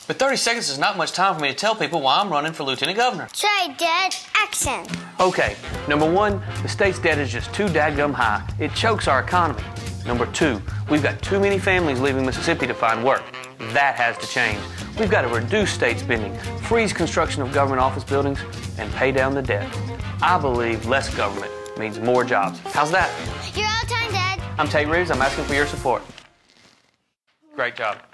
But 30 seconds is not much time for me to tell people why I'm running for Lieutenant Governor. Try, Dad. Action. Okay, number one, the state's debt is just too dadgum high. It chokes our economy. Number two, we've got too many families leaving Mississippi to find work. That has to change. We've got to reduce state spending, freeze construction of government office buildings, and pay down the debt. I believe less government means more jobs. How's that? You're out of time, Dad. I'm Tate Reeves. I'm asking for your support. Great job.